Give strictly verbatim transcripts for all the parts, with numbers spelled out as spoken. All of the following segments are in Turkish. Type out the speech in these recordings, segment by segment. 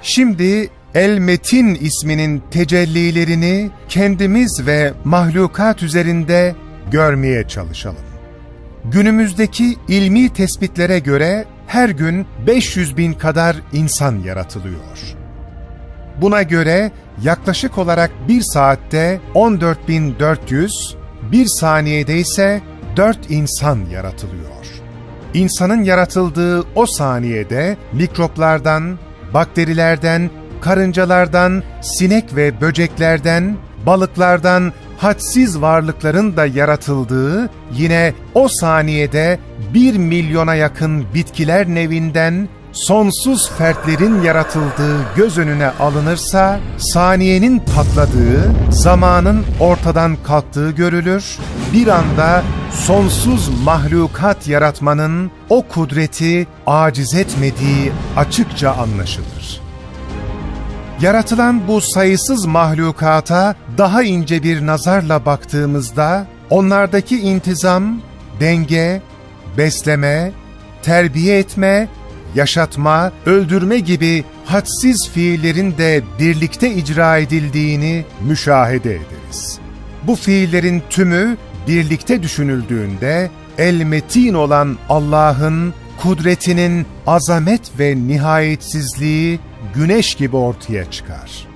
Şimdi El-Metin isminin tecellilerini kendimiz ve mahlukat üzerinde görmeye çalışalım. Günümüzdeki ilmi tespitlere göre her gün beş yüz bin kadar insan yaratılıyor. Buna göre yaklaşık olarak bir saatte on dört bin dört yüz, bir saniyede ise dört insan yaratılıyor. İnsanın yaratıldığı o saniyede mikroplardan, bakterilerden, karıncalardan, sinek ve böceklerden, balıklardan hadsiz varlıkların da yaratıldığı, yine o saniyede bir milyona yakın bitkiler nevinden sonsuz fertlerin yaratıldığı göz önüne alınırsa, saniyenin patladığı, zamanın ortadan kalktığı görülür, bir anda sonsuz mahlukat yaratmanın o kudreti aciz etmediği açıkça anlaşılır. Yaratılan bu sayısız mahlukata daha ince bir nazarla baktığımızda, onlardaki intizam, denge, besleme, terbiye etme, yaşatma, öldürme gibi hadsiz fiillerin de birlikte icra edildiğini müşahede ederiz. Bu fiillerin tümü birlikte düşünüldüğünde, El-Metin olan Allah'ın kudretinin azamet ve nihayetsizliği güneş gibi ortaya çıkar.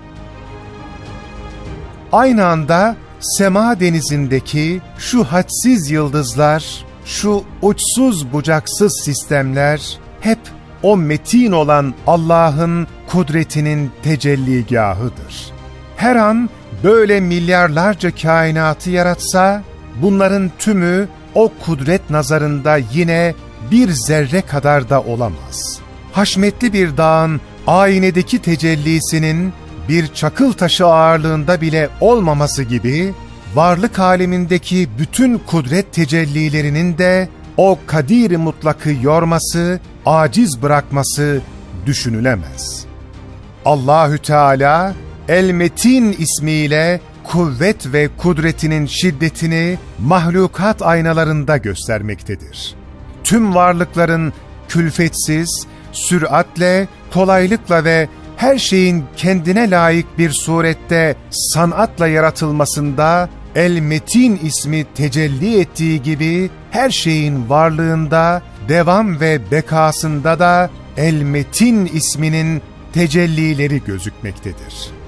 Aynı anda sema denizindeki şu hadsiz yıldızlar, şu uçsuz bucaksız sistemler hep o metin olan Allah'ın kudretinin tecelligahıdır. Her an böyle milyarlarca kainatı yaratsa, bunların tümü o kudret nazarında yine bir zerre kadar da olamaz. Haşmetli bir dağın aynedeki tecellisinin bir çakıl taşı ağırlığında bile olmaması gibi, varlık alemindeki bütün kudret tecellilerinin de o kadir-i mutlakı yorması, aciz bırakması düşünülemez. Allahü Teala El-Metin ismiyle kuvvet ve kudretinin şiddetini mahlukat aynalarında göstermektedir. Tüm varlıkların külfetsiz, süratle, kolaylıkla ve her şeyin kendine layık bir surette sanatla yaratılmasında El-Metin ismi tecelli ettiği gibi, her şeyin varlığında, devam ve bekasında da El-Metin isminin tecellileri gözükmektedir.